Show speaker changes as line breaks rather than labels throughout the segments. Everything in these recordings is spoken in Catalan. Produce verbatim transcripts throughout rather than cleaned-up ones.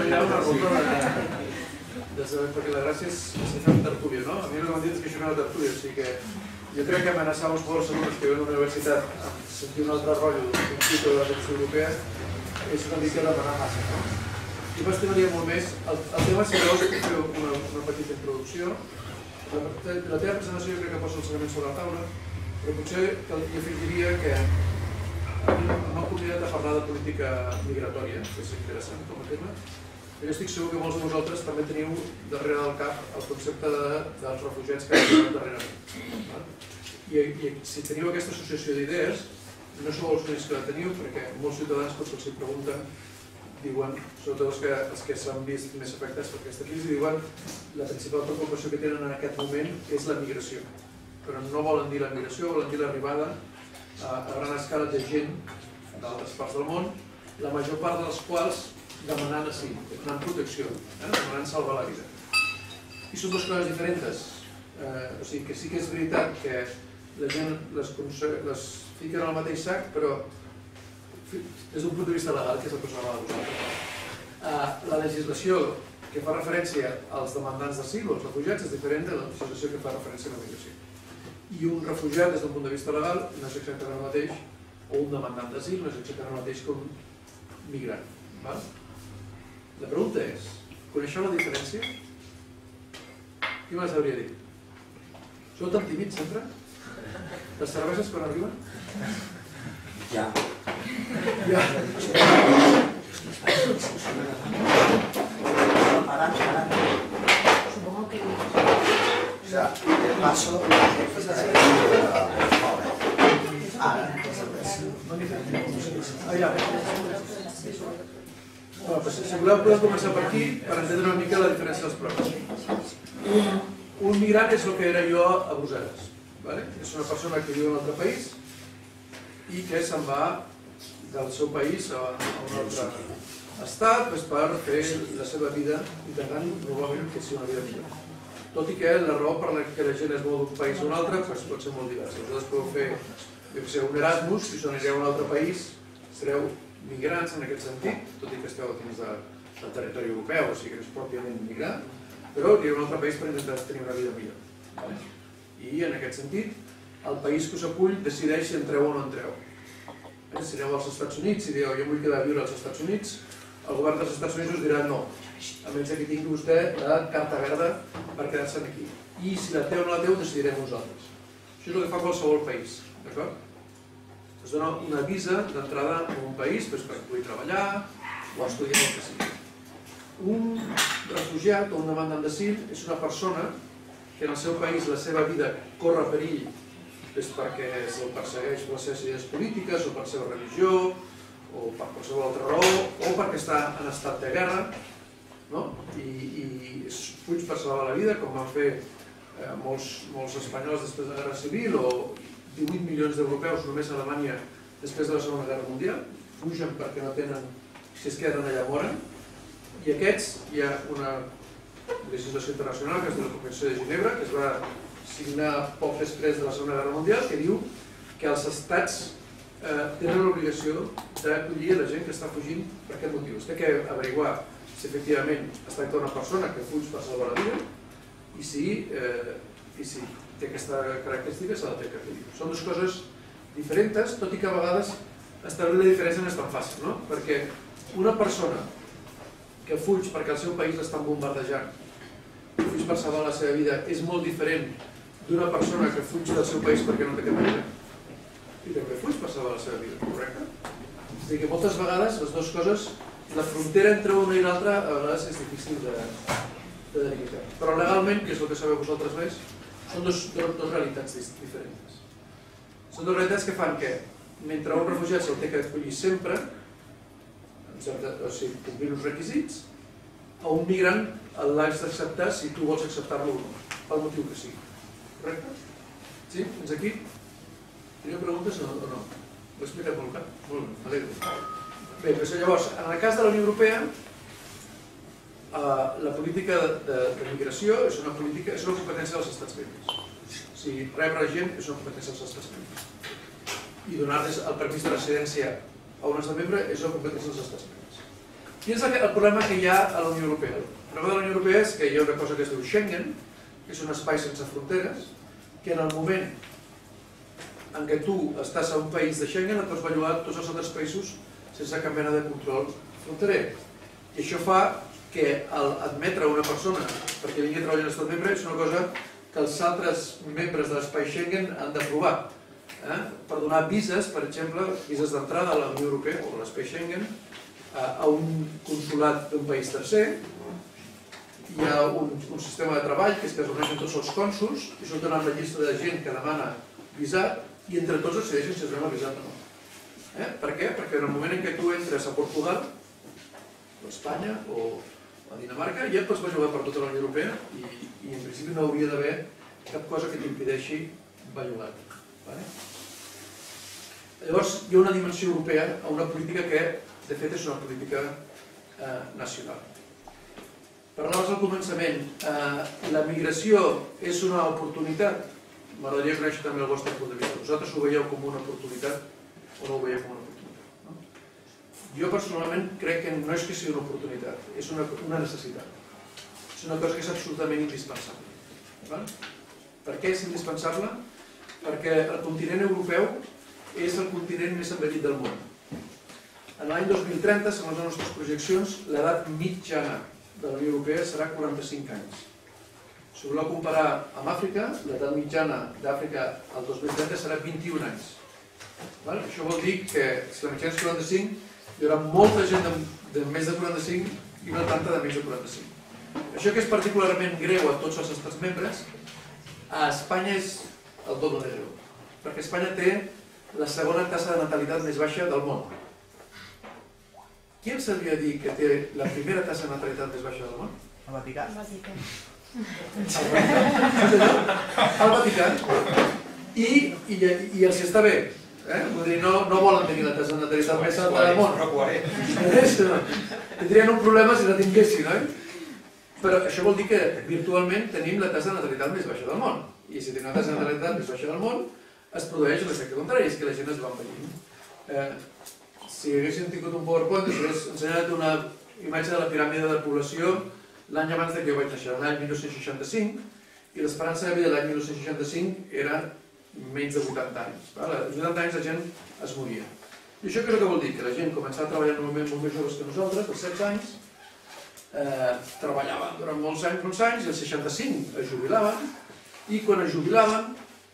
allà una ronda de saber, perquè la gràcia és fer un tertúlia, no? A mi el que m'han dit és que això no era tertúlia, o sigui que jo crec que amenaçar els forts segurs que viuen a la universitat amb sentir un altre rotllo d'un principi de la Constitució Europea és una mica demanar massa, no? Jo m'estimaria molt més. El tema, si llavors, puc fer una petita introducció. La teva presentació jo crec que posa el segament sobre la taula, però potser jo afegiria que m'ha convidat a parlar de política migratòria, que és interessant com a tema. Jo estic segur que molts de vosaltres també teniu darrere del cap el concepte dels refugiats que han darrerament. I si teniu aquesta associació d'idees, no sou els únics que la teniu, perquè molts ciutadans, quan se'ls pregunten, diuen, sobretot els que s'han vist més afectats per aquesta crisi, diuen la principal preocupació que tenen en aquest moment és la migració. Però no volen dir la migració, volen dir l'arribada a gran escala de gent d'altres parts del món, la major part dels quals demanant asil, demanant protecció, demanant salvar la vida. I són dues coses diferents. O sigui que sí que és veritat que la gent les fiquen al mateix sac, però des d'un punt de vista legal, que és el que us anava a vosaltres. La legislació que fa referència als demandants d'asil o als refugiats és diferent de la legislació que fa referència a la migració. I un refugiat, des d'un punt de vista legal, no és exactament el mateix, o un demandant d'asil no és exactament el mateix que un migrant. La pregunta és, coneixeu la diferència? Qui me les hauria dit? Sou tan tímids sempre? Les cerveses quan arriben?
Ja.
Ja.
Ara, ara.
Supongo que...
O sea, de paso, la jefa se Ara,
si voleu podem començar per aquí per entendre una mica la diferència dels problemes. Un migrant és el que era jo a Brussel·les. És una persona que viu en un altre país i que se'n va del seu país a un altre estat per fer la seva vida intentant normalment que sigui una vida millor. Tot i que la raó per la que la gent es mou d'un país a un altre pot ser molt diversa. Vosaltres podeu fer un Erasmus, si us anireu a un altre país sereu migrants en aquest sentit, tot i que esteu dins del territori europeu, o sigui que és pròpiament migrant, però anireu a un altre país per intentar tenir una vida millor. I en aquest sentit, el país que us acull decideix si entreu o no entreu. Si aneu als Estats Units, si dieu jo vull quedar a viure als Estats Units, el govern dels Estats Units us dirà no, a menys que tingui vostè la carta verda per quedar-se aquí. I si la té o no la té ho decidirem nosaltres. Això és el que fa qualsevol país, d'acord? Es dona una visa d'entrada a un país per poder treballar o estudiar el que sigui. Un refugiat o un demandant d'asil és una persona que en el seu país la seva vida corre perill perquè se'l persegueix per les seves idees polítiques o per la seva religió o per qualsevol altra raó o perquè està en estat de guerra i fuig per salvar la vida, com van fer molts espanyols després de la Guerra Civil o divuit milions d'europeus només a Alemanya després de la Segona Guerra Mundial. Fugen perquè no tenen, si es queden allà moren. I aquests hi ha una legislació internacional que és de la Convenció de Ginebra, que es va signar poc després de la Segona Guerra Mundial, que diu que els estats tenen l'obligació d'acollir la gent que està fugint per aquest motiu. Es té que averiguar si efectivament es tracta d'una persona que fuig per salvar la vida i si té aquesta característica s'ha de fer que acollir. Són dues coses diferents, tot i que a vegades establir la diferència no és tan fàcil, no? Perquè una persona que fuig perquè el seu país l'estan bombardejant, que fuig per salvar la seva vida, és molt diferent d'una persona que fuig del seu país perquè no té cap manera i també fuig per salvar la seva vida, correcte? És a dir, que moltes vegades les dues coses, la frontera entre una i l'altra a vegades és difícil de delimitar. Però legalment, que és el que sabeu vosaltres més, són dues realitats diferents. Són dues realitats que fan que, mentre un refugiat se'l té que acollir sempre, o sigui, complir els requisits, a un migrant l'has d'acceptar si tu vols acceptar-lo o no, pel motiu que sigui. Correcte? Sí? Fins aquí? Teniu preguntes o no? Ho he explicat molt clar? Molt bé, m'alegro. Bé, doncs llavors, en el cas de la Unió Europea, la política de migració és una política, és una competència dels estats membres. O sigui, rebre gent és una competència dels estats membres. I donar-les el permís de residència a un estat membre és una competència dels estats membres. Quin és el problema que hi ha a la Unió Europea? El problema de la Unió Europea és que hi ha una cosa que es diu Schengen, que és un espai sense fronteres, que en el moment en què tu estàs a un país de Schengen et pots bellugar tots els altres països sense cap mena de control fronterer. I això fa que admetre una persona perquè vingui a treballar en l'estat membre és una cosa que els altres membres de l'espai Schengen han d'aprovar. Per donar vises, per exemple, vises d'entrada a la Unió Europea o a l'espai Schengen, a un consulat d'un país tercer, hi ha un sistema de treball que és que es reuneixen tots els cònsuls i surten amb la llista de gent que demana visat i entre tots decideixen si es donen visat o no. Per què? Perquè en el moment en què tu entres a Portugal, o a Espanya o a Dinamarca, ja et pots bellugar per tota la Unió Europea i en principi no hauria d'haver cap cosa que t'impedeixi bellugar-te. Llavors hi ha una dimensió europea a una política que de fet és una política nacional. Parlaves al començament, la migració és una oportunitat? M'agradaria conèixer també el vostre punt de vista. Vosaltres ho veieu com una oportunitat o no ho veieu com una oportunitat? Jo personalment crec que no és que sigui una oportunitat, és una necessitat. És una cosa que és absolutament indispensable. Per què és indispensable? Perquè el continent europeu és el continent més envellit del món. En l'any dos mil trenta, segons les nostres projeccions, l'edat mitjana de la Unió Europea serà quaranta-cinc anys. Si voleu comparar amb Àfrica, l'edat mitjana d'Àfrica al dos mil trenta serà vint-i-un anys. Això vol dir que si la mitjana és quaranta-cinc, hi haurà molta gent de més de quaranta-cinc i no tanta de menys de quaranta-cinc. Això que és particularment greu a tots els estats membres, a Espanya és el doble de greu, perquè Espanya té la segona tassa de natalitat més baixa del món. Qui em sabria dir que té la primera tassa de natalitat més baixa del món?
El Vaticà.
El Vaticà. I els està bé. Vull dir, no volen tenir la tassa de natalitat més alta del món. Tindrien un problema si la tinguessin, oi? Però això vol dir que virtualment tenim la tassa de natalitat més baixa del món. I si tenim la tassa de natalitat més baixa del món, es produeix l'efecte contrari, és que la gent es va envellint. Si haguéssim tingut un PowerPoint, us hagués ensenyat una imatge de la piràmide de població l'any abans que jo vaig néixer, l'any mil nou-cents seixanta-cinc, i l'esperança de vida l'any mil nou-cents seixanta-cinc era menys de vuitanta anys. Als vuitanta anys la gent es moria. I això què és el que vol dir? Que la gent començava a treballar normalment molt més joves que nosaltres, als setze anys, treballaven durant molts anys, molts anys, i als seixanta-cinc es jubilaven, i quan es jubilaven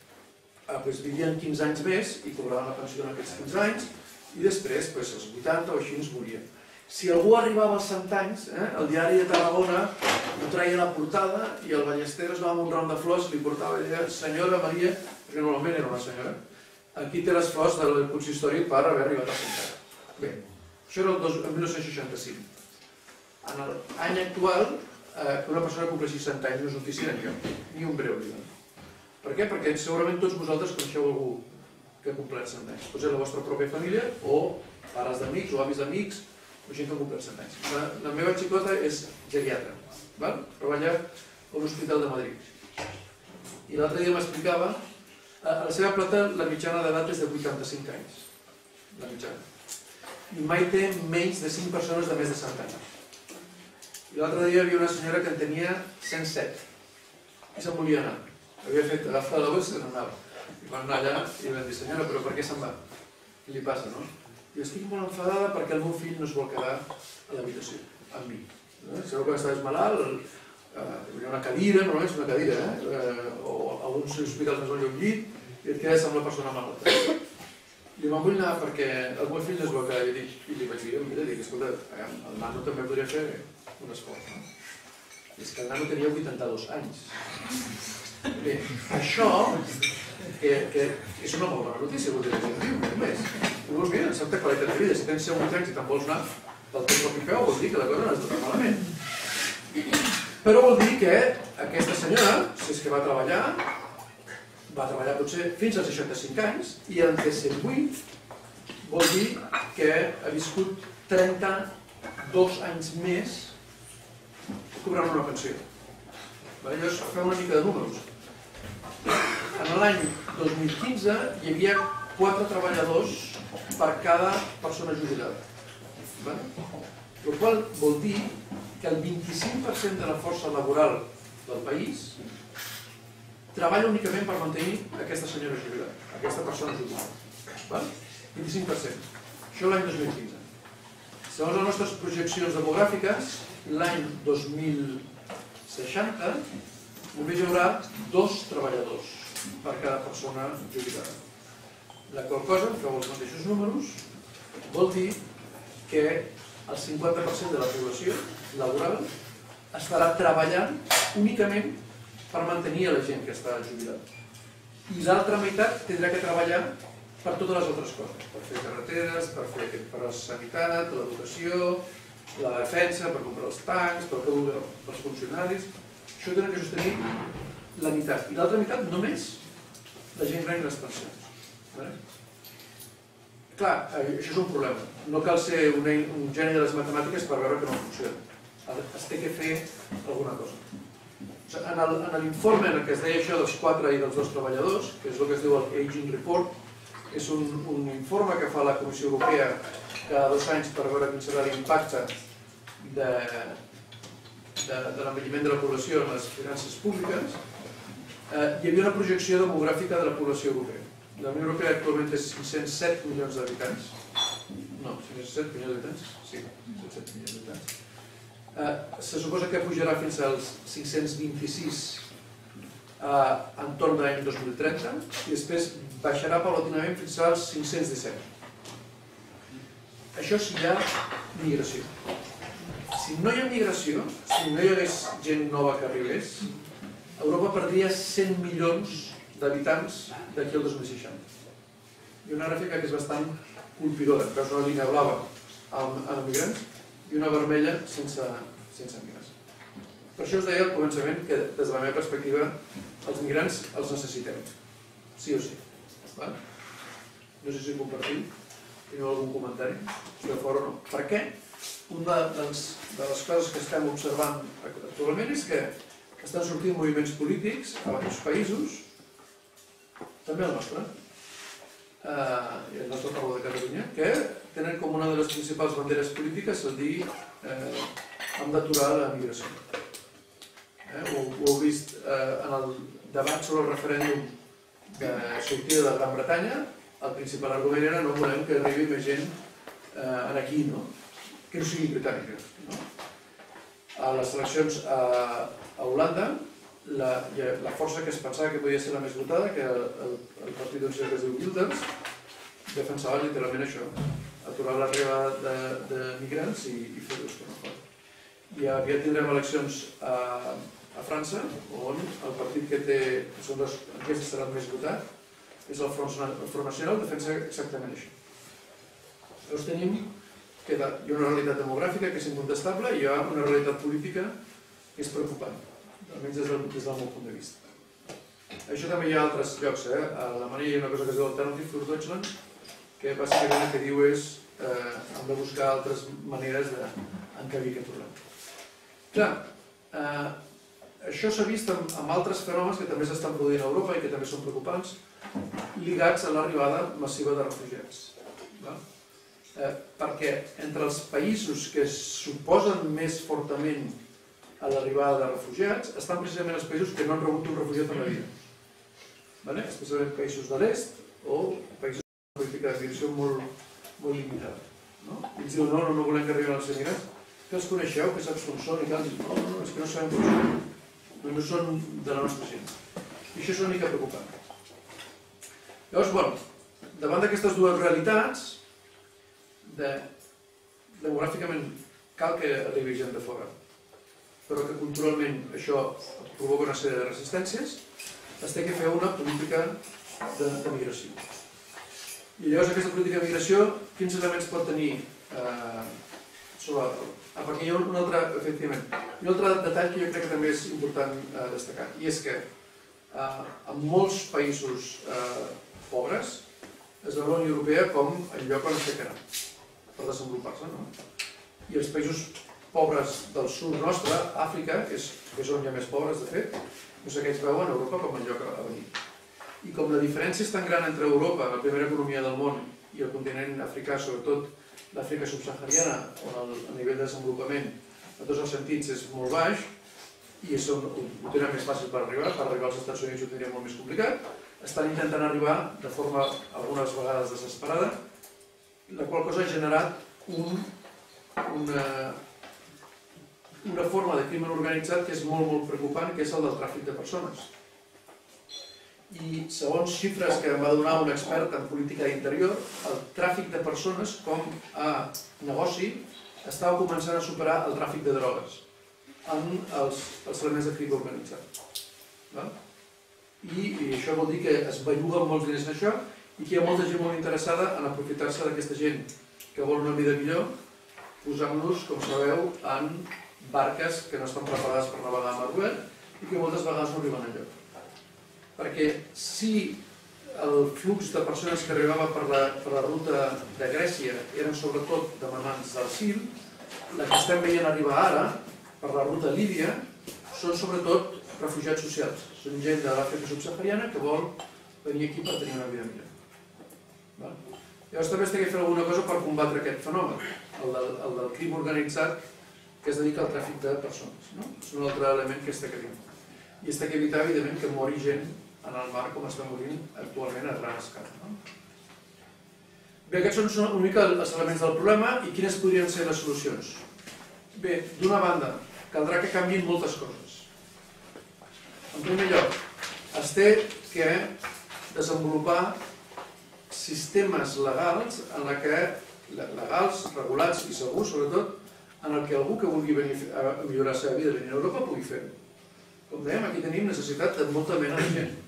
vivien quinze anys més i cobraven la pensió en aquests quinze anys, i després, als vuitanta o així, es morien. Si algú arribava als cent anys, el diari de Tarragona ho traia a la portada i el ballester es va amb un ram de flors i li portava i deia: senyora Maria, perquè normalment era una senyora, aquí té les flors del consistori per haver arribat al cent anys. Bé, això era el mil nou-cents seixanta-cinc. En l'any actual, que una persona compleixi cent anys no és notícia enlloc, ni un breu llibre. Per què? Perquè segurament tots vosaltres coneixeu algú que ha complert cent anys. Pot ser la vostra pròpia família o pares d'amics o avis d'amics o gent que ha complert cent anys. La meva xicota és geriatra, treballa a un hospital de Madrid. I l'altre dia m'explicava, a la seva plata la mitjana d'edat és de vuitanta-cinc anys. La mitjana. I mai té menys de cinc persones de més de cent anys. I l'altre dia hi havia una senyora que en tenia cent set. I se'n volia anar. Havia fet agafar la bossa i se n'anava. I van anar allà i van dir: senyora, però per què se'n va? Què li passa, no? I estic molt enfadada perquè el meu fill no es vol quedar a l'habitació, amb mi. Sabeu que estaves malalt, hi ha una cadira, normalment és una cadira, o alguns hospitals es volen un llit, i et quedes amb la persona malalta. I me'n vull anar perquè el meu fill no es vol quedar, i li vaig dir: mira, escolta, el nano també podria fer un esforç. I és que el nano tenia vuitanta-dos anys. Bé, això és una molt bona notícia, vol dir que gent viu, només. Llavors, mira, en certa qualitat de vida, si tens cent vuit anys i te'n vols anar pel teu propi peu, vol dir que la cosa no és tan malament. Però vol dir que aquesta senyora, si és que va treballar, va treballar potser fins als seixanta-cinc anys, i en té cent vuit, vol dir que ha viscut trenta-dos anys més cobrant una pensió. Llavors, fem una mica de números. En l'any dos mil quinze hi havia quatre treballadors per cada persona jubilada. el qual vol dir que el vint-i-cinc per cent de la força laboral del país treballa únicament per mantenir aquesta senyora jubilada, aquesta persona jubilada. vint-i-cinc per cent. Això l'any dos mil quinze. Segons les nostres projeccions demogràfiques, l'any dos mil seixanta només hi haurà dos treballadors per cada persona jubilada. La qual cosa, que els mateixos números, vol dir que el cinquanta per cent de la població laboral estarà treballant únicament per mantenir la gent que està jubilada. I l'altra meitat tindrà que treballar per totes les altres coses, per fer carreteres, per fer per la sanitat, l'educació, la defensa, per comprar els tancs, per fer els funcionaris. Això tenen que sostenir la meitat. I l'altra meitat només la gent gran i les pensions. Clar, això és un problema. No cal ser un geni de les matemàtiques per veure que no funciona. Es té que fer alguna cosa. En l'informe en què es deia això dels quatre i dels dos treballadors, que és el que es diu el Aging Report, és un informe que fa la Comissió Europea cada dos anys per veure quin serà l'impacte de l'envelliment de la població en les finances públiques. Hi havia una projecció demogràfica de la població europea. La Unió Europea actualment té cinc-cents set milions d'habitants. No, cinc-cents set milions d'habitants? Sí, cinc-cents set milions d'habitants. Se suposa que pujarà fins als cinc-cents vint-i-sis entorn de l'any dos mil trenta i després baixarà paulatinament fins als cinc-cents disset. Això si hi ha migració. Si no hi ha migració, si no hi hagués gent nova que arribés, Europa perdria cent milions d'habitants d'aquí al dos mil seixanta. Hi ha una gràfica que és bastant colpidora, que és una línia blava amb migrants i una vermella sense migrants. Per això us deia al començament que des de la meva perspectiva els migrants els necessitem, sí o sí. No sé si compartim, teniu algun comentari, si de fora o no. Per què? Una de les coses que estem observant actualment és que estan sortint moviments polítics a diversos països, també el nostre, i el nostre poble de Catalunya, que tenen com una de les principals banderes polítiques el dir hem d'aturar la migració. Ho heu vist en el debat sobre el referèndum de sortida de Gran Bretanya, el principal argument era no volem que arribi més gent aquí, que no sigui britànica. A les eleccions a Holanda, la força que es pensava que podia ser la més votada, que el partit que es diu Wilders, defensava literalment això, aturar l'arribada de migrants i fer-los com a fora. I aviat tindrem eleccions a França, on el partit que té, que són les enquestes seran més votat, és el Front Nacional, defensa exactament això. Llavors tenim que hi ha una realitat demogràfica que és incontestable i hi ha una realitat política que és preocupant, almenys des del meu punt de vista. Això també hi ha altres llocs. A Alemanya hi ha una cosa que es diu Alternative für Deutschland, que bàsicament el que diu és que hem de buscar altres maneres d'encabir aquest problema. Clar, això s'ha vist amb altres fenòmens que també s'estan produint a Europa i que també són preocupants, lligats a l'arribada massiva de refugiats. Perquè entre els països que suposen més fortament a l'arribada de refugiats estan precisament els països que no han rebut un refugiat en la vida. Especialment països de l'est o països amb una política de migració molt limitada. Ells diuen, no, no volem que arribin els emigrants, que els coneixeu, que saps com són i tal. No, no, és que no sabem com són. No són de la nostra gent. I això és una mica preocupant. Llavors, bueno, davant d'aquestes dues realitats, demogràficament cal que arribi gent de fora, però que culturalment això provoca una sèrie de resistències, es té que fer una política de migració. I llavors aquesta política de migració, quins elements pot tenir sobre... Perquè hi ha un altre, efectivament, un altre detall que jo crec que també és important destacar, i és que en molts països pobres es veu la Unió Europea com el lloc on es té que anar per desenvolupar-se. I els països pobres del sud nostre, Àfrica, que és on hi ha més pobres, de fet, doncs aquests veuen Europa com el lloc a venir. I com la diferència és tan gran entre Europa, la primera economia del món, i el continent africà, sobretot l'Àfrica subsahariana, on el nivell de desenvolupament en tots els sentits és molt baix, i ho tenen més fàcil per arribar, per arribar als Estats Units ho tindria molt més complicat, estan intentant arribar de forma algunes vegades desesperada, la qual cosa ha generat un, una, una forma de crimen organitzat que és molt, molt preocupant, que és el del tràfic de persones. I segons xifres que em va donar un expert en política d'interior, el tràfic de persones com a negoci estava començant a superar el tràfic de drogues en els, els elements de crim organitzat. I, I això vol dir que es belluguen molts diners en això i que hi ha molta gent molt interessada en aprofitar-se d'aquesta gent que vol una vida millor, posant-los, com sabeu, en barques que no estan preparades per navegar a mar obert i que moltes vegades no arriben enlloc. Perquè si el flux de persones que arribava per la, per la ruta de Grècia eren sobretot demanants d'asil, la que estem veient arribar ara, per la ruta líbia, són sobretot refugiats socials. Són gent de l'Àfrica subsahariana que vol venir aquí per tenir una vida millor. Llavors també s'ha de fer alguna cosa per combatre aquest fenomen, el del, el del crim organitzat que es dedica al tràfic de persones. No? És un altre element que està que dir. I està que evitar, evidentment, que mori gent en el mar com està morint actualment a gran escala. No? Bé, aquests són una mica els elements del problema i quines podrien ser les solucions. Bé, d'una banda, caldrà que canviïn moltes coses. En primer lloc, es té que desenvolupar sistemes legals, en la que, legals, regulats i segurs, sobretot, en el que algú que vulgui venir a millorar la seva vida venir a Europa pugui fer-ho. Com dèiem, aquí tenim necessitat de molta mena de gent.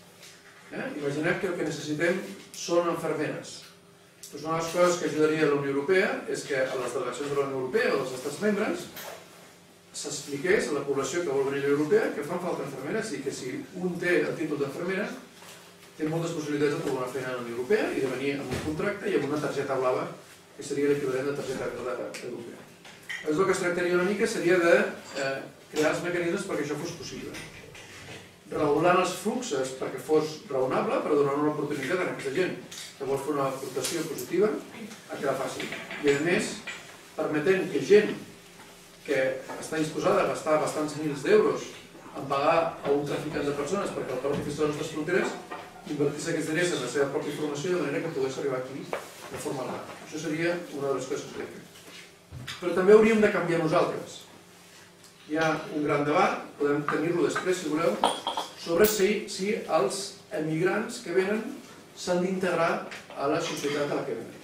Eh? Imaginem que el que necessitem són infermeres. Doncs una de les coses que ajudaria a la Unió Europea és que a les delegacions de la Unió Europea o dels estats membres s'expliqués a la població que vol venir a la Unió Europea que fan falta infermeres i que si un té el títol d'infermera té moltes possibilitats de trobar una feina a la Unió Europea i de venir amb un contracte i amb una targeta blava que seria l'equivalent de targeta verda europea. El que es tractaria una mica seria de eh, crear els mecanismes perquè això fos possible. Regulant els fluxes perquè fos raonable, per donar una oportunitat a aquesta gent que vol fer una aportació positiva, a quedar fàcil. I a més, permetent que gent que està disposada a gastar bastants milers d'euros en pagar a un traficant de persones perquè el propi fiscal de les nostres fronteres invertís aquests diners en la seva pròpia formació de manera que pogués arribar aquí de forma legal. Això seria una de les coses que podem fer. Però també hauríem de canviar nosaltres. Hi ha un gran debat, podem tenir-lo després si voleu, sobre si, si els emigrants que venen s'han d'integrar a la societat a la que venen.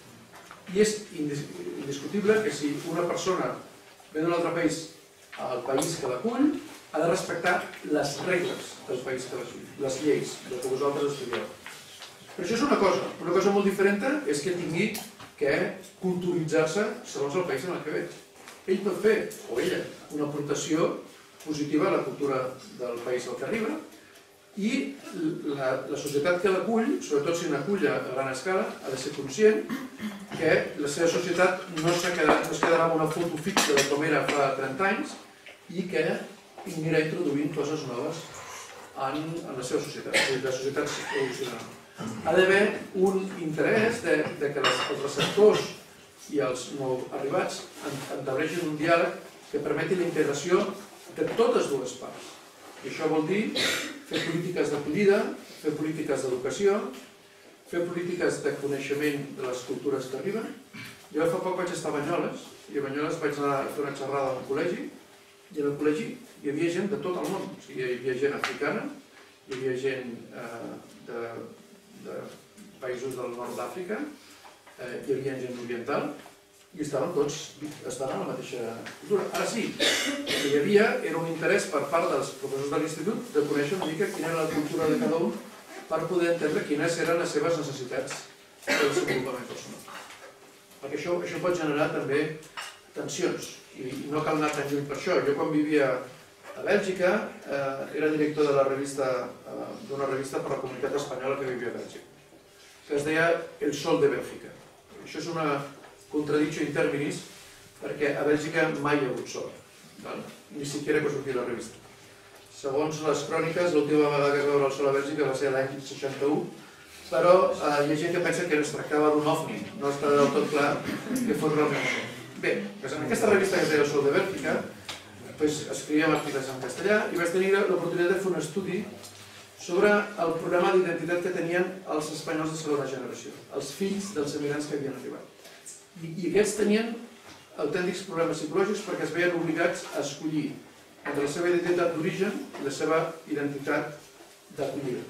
I és indiscutible que si una persona ve d'un altre país al país que l'acull, ha de respectar les regles del país que l'acull, les lleis, del que vosaltres estudieu. Però això és una cosa. Una cosa molt diferent és que tingui que culturitzar-se segons el país en el que ve. Ell pot fer, o ella, una aportació positiva a la cultura del país al que arriba i la, la societat que l'acull, sobretot si n'acull a gran escala, ha de ser conscient que la seva societat no es quedarà, no es quedarà amb una foto fixa de com era fa trenta anys i que anirà introduint coses noves en, en la seva societat, la societat evolucionarà. Ha d'haver un interès de, de que les, els receptors i els nou arribats entableixin un diàleg que permeti la integració de totes dues parts. I això vol dir fer polítiques d'acollida, fer polítiques d'educació, fer polítiques de coneixement de les cultures que arriben. Jo fa poc vaig estar a Banyoles, i a Banyoles vaig anar a fer una xerrada al col·legi, i en el col·legi hi havia gent de tot el món. O sigui, hi havia gent africana, hi havia gent eh, de, de països del nord d'Àfrica, eh, hi havia gent oriental, i estaven tots estaven a la mateixa cultura. Ara sí, el que hi havia era un interès per part dels professors de l'institut de conèixer una mica quina era la cultura de cada un per poder entendre quines eren les seves necessitats de desenvolupament personal. Perquè això, això pot generar també tensions i no cal anar tan lluny per això. Jo quan vivia a Bèlgica eh, era director de la revista eh, d'una revista per la comunitat espanyola que vivia a Bèlgica, que es deia El Sol de Bèlgica. Això és una contradicció in terminis, perquè a Bèlgica mai hi ha hagut sol, ni siquiera que sortir la revista. Segons les cròniques, l'última vegada que es va veure el sol a Bèlgica va ser l'any seixanta-u, però hi ha gent que pensa que es tractava d'un ovni, no està del tot clar que fos realment això. Bé, en aquesta revista que es deia Sol de Bèlgica, escrivíem articles en castellà i vaig tenir l'oportunitat de fer un estudi sobre el problema d'identitat que tenien els espanyols de segona generació, els fills dels emigrants que havien arribat. I aquests tenien autèntics problemes psicològics perquè es veien obligats a escollir entre la seva identitat d'origen i la seva identitat d'acollida.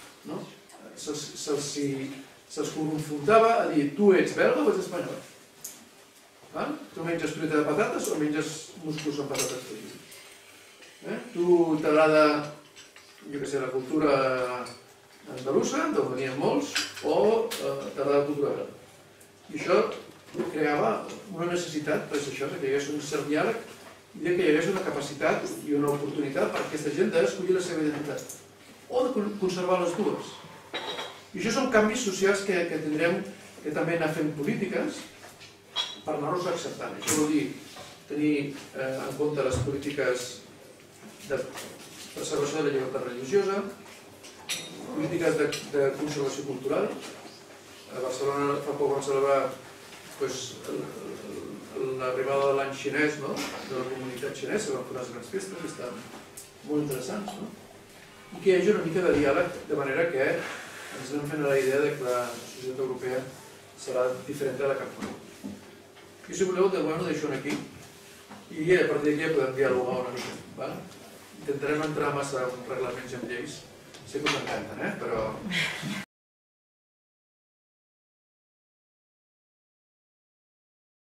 Se'ls confrontava a dir tu ets belga o ets espanyol? Tu menges truita de patates o menges musclos amb patates fregides? Tu t'agrada, jo què sé, la cultura andalusa, d'on venien molts, o t'agrada la cultura belga? I això creava una necessitat, doncs això, que hi hagués un cert diàleg i que hi hagués una capacitat i una oportunitat per a aquesta gent d'escollir la seva identitat o de conservar les dues. I això són canvis socials que tindrem que també anar fent polítiques per anar-nos acceptant. Això vol dir tenir en compte les polítiques de preservació de la llibertat religiosa, polítiques de conservació cultural. A Barcelona fa poc vam celebrar l'arribada de l'any xinès, de la comunitat xinesa, van fer unes grans festes que estan molt interessants. I que hi hagi una mica de diàleg, de manera que ens anem fent a la idea que la societat europea serà diferent de la que fa. I si voleu, de moment ho deixo aquí i a partir d'aquí ja podem dialogar una mica. Intentarem entrar massa en reglaments i en lleis. Sé que us encanten, però